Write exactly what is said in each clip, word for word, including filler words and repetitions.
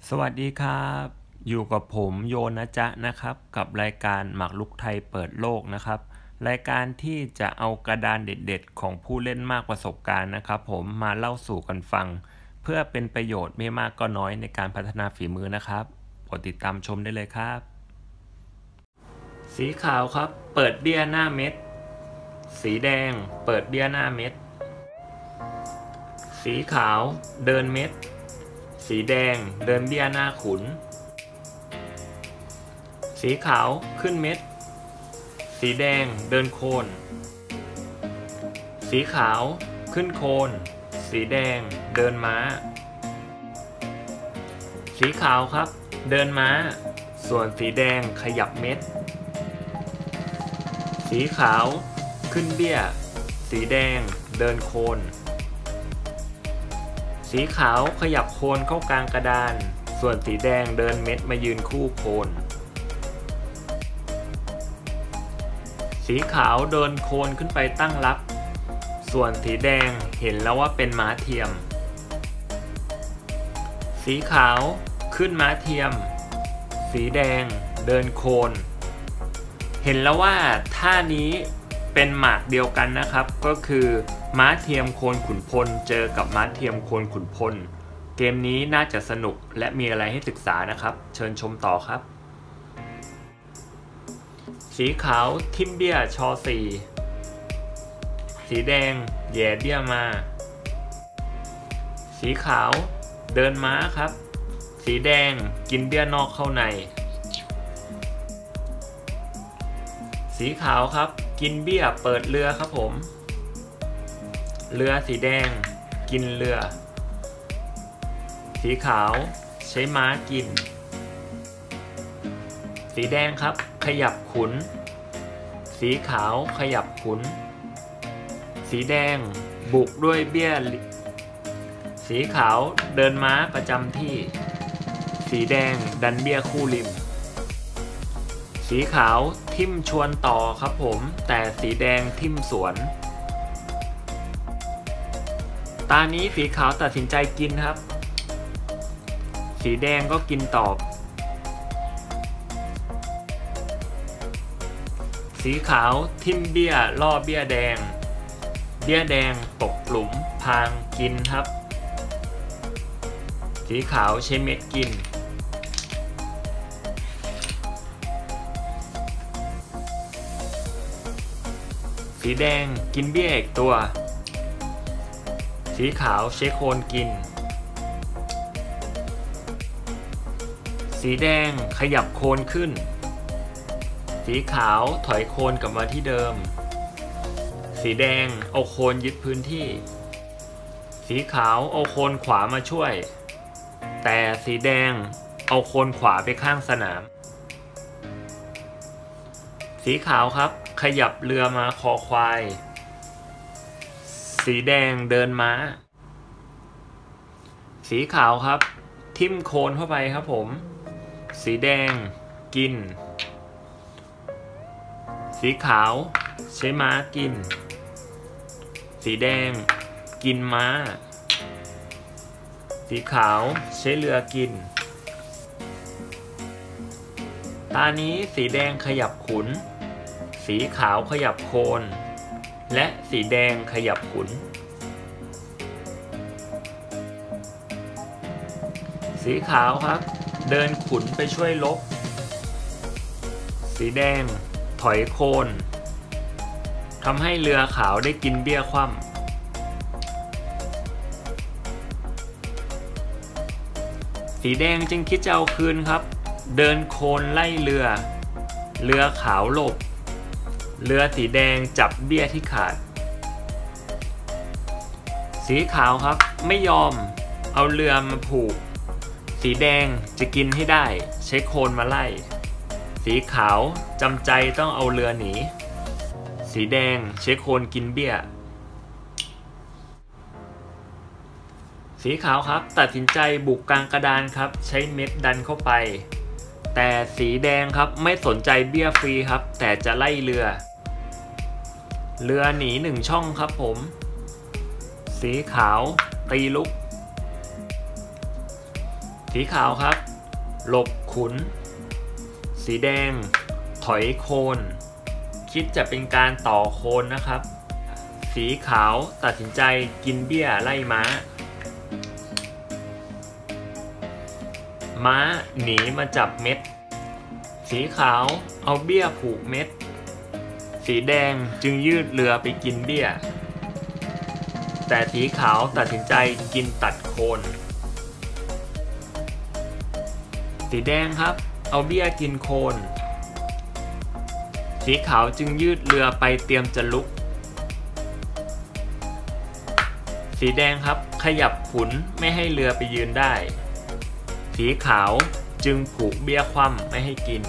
สวัสดีครับอยู่กับผมโยนะจ๊ะนะครับกับรายการหมากรุกไทยเปิดโลกนะครับรายการที่จะเอากระดานเด็ดๆของผู้เล่นมากประสบการณ์นะครับผมมาเล่าสู่กันฟังเพื่อเป็นประโยชน์ไม่มากก็น้อยในการพัฒนาฝีมือนะครับกดติดตามชมได้เลยครับสีขาวครับเปิดเบี้ยหน้าเม็ดสีแดงเปิดเบี้ยหน้าเม็ดสีขาวเดินเม็ดสีแดงเดินเบี้ยหน้าขุนสีขาวขึ้นเม็ดสีแดงเดินโคนสีขาวขึ้นโคนสีแดงเดินม้าสีขาวครับเดินม้าส่วนสีแดงขยับเม็ดสีขาวขึ้นเบี้ยสีแดงเดินโคนสีขาวขยับโคนเข้ากลางกระดานส่วนสีแดงเดินเม็ดมายืนคู่โคนสีขาวเดินโคนขึ้นไปตั้งรับส่วนสีแดงเห็นแล้วว่าเป็นม้าเทียมสีขาวขึ้นม้าเทียมสีแดงเดินโคนเห็นแล้วว่าท่านี้เป็นหมากเดียวกันนะครับก็คือม้าเทียมโคนขุนพลเจอกับม้าเทียมโคนขุนพลเกมนี้น่าจะสนุกและมีอะไรให้ศึกษานะครับเชิญชมต่อครับสีขาวทิมเบี้ยชอสี่สีแดงแย่เบี้ยมาสีขาวเดินม้าครับสีแดงกินเบี้ยนอกเข้าในสีขาวครับกินเบี้ยเปิดเรือครับผมเรือสีแดงกินเรือสีขาวใช้ม้ากินสีแดงครับขยับขุนสีขาวขยับขุนสีแดงบุกด้วยเบี้ยสีขาวเดินม้าประจำที่สีแดงดันเบี้ยคู่ริมสีขาวทิ่มชวนต่อครับผมแต่สีแดงทิ่มสวนตานี้สีขาวตัดสินใจกินครับสีแดงก็กินตอบสีขาวทิ่มเบี้ยล่อเบี้ยแดงเบี้ยแดงตกหลุมพางกินครับสีขาวใช้เม็ดกินสีแดงกินเบี้ยอีกตัวสีขาวใช้โคนกินสีแดงขยับโคนขึ้นสีขาวถอยโคนกลับมาที่เดิมสีแดงเอาโคนยึดพื้นที่สีขาวเอาโคนขวามาช่วยแต่สีแดงเอาโคนขวาไปข้างสนามสีขาวครับขยับเรือมาคอควายสีแดงเดินม้าสีขาวครับทิ่มโคนเข้าไปครับผมสีแดงกินสีขาวใช้ม้ากินสีแดงกินม้าสีขาวใช้เรือกินตานี้สีแดงขยับขุนสีขาวขยับโคนและสีแดงขยับขุนสีขาวครับเดินขุนไปช่วยลบสีแดงถอยโคนทำให้เรือขาวได้กินเบี้ยคว่ำสีแดงจึงคิดจะเอาคืนครับเดินโคนไล่เรือเรือขาวหลบเรือสีแดงจับเบี้ยที่ขาดสีขาวครับไม่ยอมเอาเรือมาผูกสีแดงจะกินให้ได้ใช้โคนมาไล่สีขาวจำใจต้องเอาเรือหนีสีแดงใช้โคนกินเบี้ยสีขาวครับตัดสินใจบุกกลางกระดานครับใช้เม็ดดันเข้าไปแต่สีแดงครับไม่สนใจเบี้ยฟรีครับแต่จะไล่เรือเรือหนีหนึ่งช่องครับผมสีขาวตีลุกสีขาวครับหลบขุนสีแดงถอยโคนคิดจะเป็นการต่อโคนนะครับสีขาวตัดสินใจกินเบี้ยไล่ม้าม้าหนีมาจับเม็ดสีขาวเอาเบี้ยผูกเม็ดสีแดงจึงยืดเรือไปกินเบี้ยแต่สีขาวตัดสินใจกินตัดโคนสีแดงครับเอาเบี้ยกินโคนสีขาวจึงยืดเรือไปเตรียมจะลุกสีแดงครับขยับขุนไม่ให้เรือไปยืนได้สีขาวจึงผูกเบี้ยคว่ำไม่ให้กิน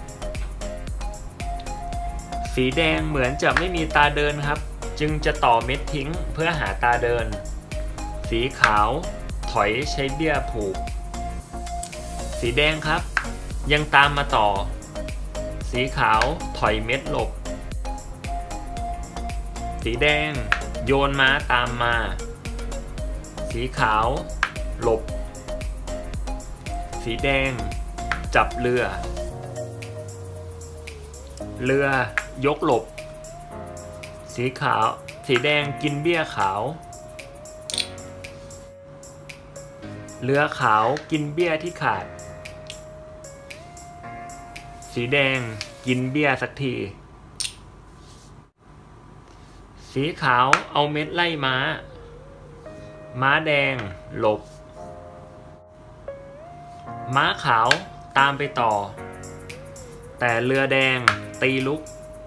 สีแดงเหมือนจะไม่มีตาเดินครับจึงจะต่อเม็ดทิ้งเพื่อหาตาเดินสีขาวถอยใช้เบี้ยผูกสีแดงครับยังตามมาต่อสีขาวถอยเม็ดหลบสีแดงโยนม้าตามมาสีขาวหลบสีแดงจับเรือเรือยกหลบสีขาวสีแดงกินเบี้ยขาวเรือขาวกินเบี้ยที่ขาดสีแดงกินเบี้ยสักทีสีขาวเอาเม็ดไล่ม้าม้าแดงหลบม้าขาวตามไปต่อแต่เรือแดงตีลุก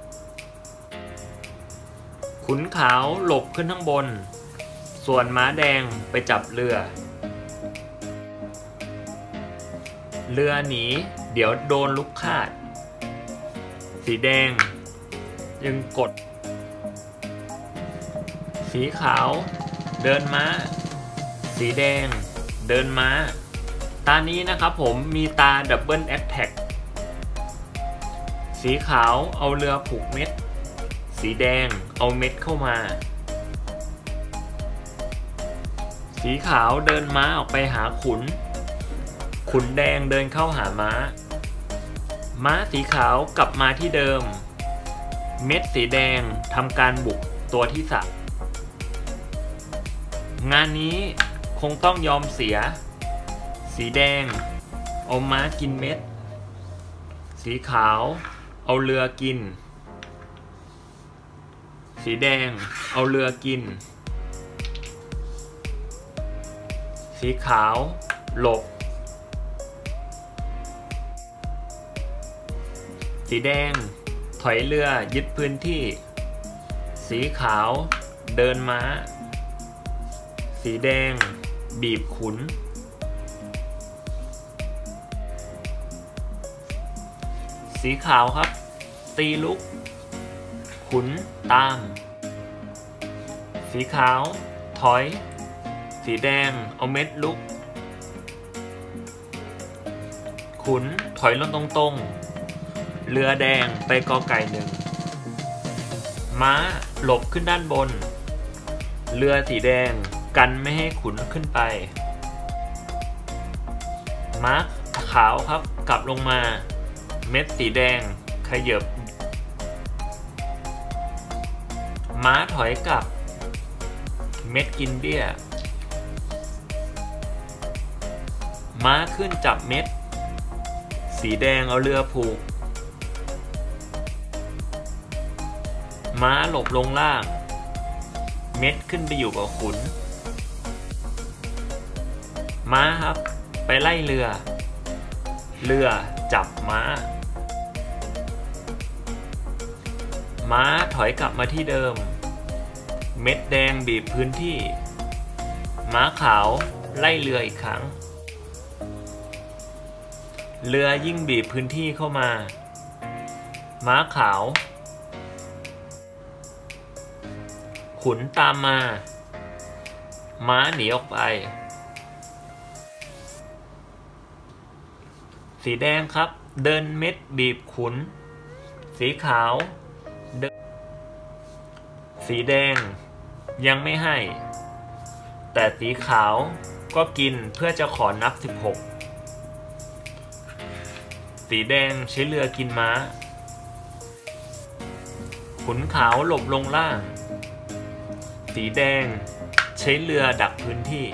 ขุนขาวหลบขึ้นข้างบนส่วนม้าแดงไปจับเรือเรือหนีเดี๋ยวโดนลุกคาดสีแดงยังกดสีขาวเดินม้าสีแดงเดินม้าตานี้นะครับผมมีตาดับเบิลแอคแท็กสีขาวเอาเรือผูกเม็ดสีแดงเอาเม็ดเข้ามาสีขาวเดินม้าออกไปหาขุนขุนแดงเดินเข้าหาม้าม้าสีขาวกลับมาที่เดิมเม็ดสีแดงทำการบุกตัวที่สามงานนี้คงต้องยอมเสียสีแดงเอาม้ากินเม็ดสีขาวเอาเรือกินสีแดงเอาเรือกินสีขาวหลบสีแดงถอยเรือยึดพื้นที่สีขาวเดินม้าสีแดงบีบขุนสีขาวครับตีลุกขุนตามสีขาวถอยสีแดงเอาเม็ดลุกขุนถอยลงตรงๆเรือแดงไปกอไก่หนึ่งม้าหลบขึ้นด้านบนเรือสีแดงกันไม่ให้ขุนขึ้นไปม้าขาวครับกลับลงมาเม็ดสีแดงขยับม้าถอยกลับเม็ดกินเบี้ยม้าขึ้นจับเม็ดสีแดงเอาเรือผูกม้าหลบลงล่างเม็ดขึ้นไปอยู่กับขุนม้าครับไปไล่เรือเรือจับม้าม้าถอยกลับมาที่เดิมเม็ดแดงบีบพื้นที่ม้าขาวไล่เรืออีกครั้งเรือยิ่งบีบพื้นที่เข้ามาม้าขาวขุนตามมาม้าหนีออกไปสีแดงครับเดินเม็ดบีบขุนสีขาวเดินสีแดงยังไม่ให้แต่สีขาวก็กินเพื่อจะขอนับสิบหกสีแดงใช้เรือกินม้าขุนขาวหลบลงล่างสีแดงใช้เรือดักพื้นที่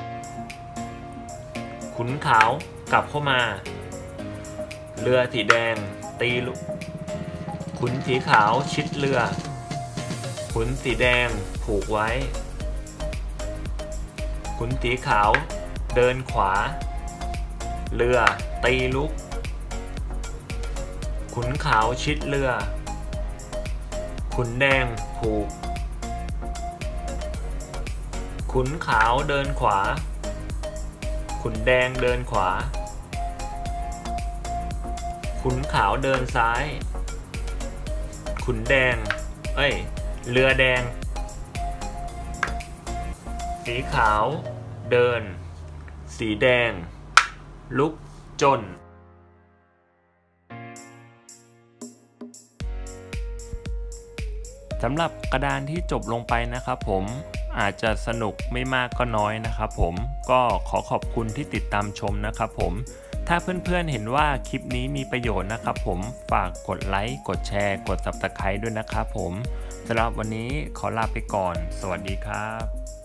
ขุนขาวกลับเข้ามาเรือสีแดงตีลุกขุนสีขาวชิดเรือขุนสีแดงผูกไว้ขุนสีขาวเดินขวาเรือตีลุกขุนขาวชิดเรือขุนแดงผูกขุนขาวเดินขวาขุนแดงเดินขวาขุนขาวเดินซ้ายขุนแดงเอ้ยเรือแดงสีขาวเดินสีแดงลุกจนสำหรับกระดานที่จบลงไปนะครับผมอาจจะสนุกไม่มากก็น้อยนะครับผมก็ขอขอบคุณที่ติดตามชมนะครับผมถ้าเพื่อนๆเห็นว่าคลิปนี้มีประโยชน์นะครับผมฝากกดไลค์กดแชร์กด ซับสไครบ์ ด้วยนะครับผมสำหรับวันนี้ขอลาไปก่อนสวัสดีครับ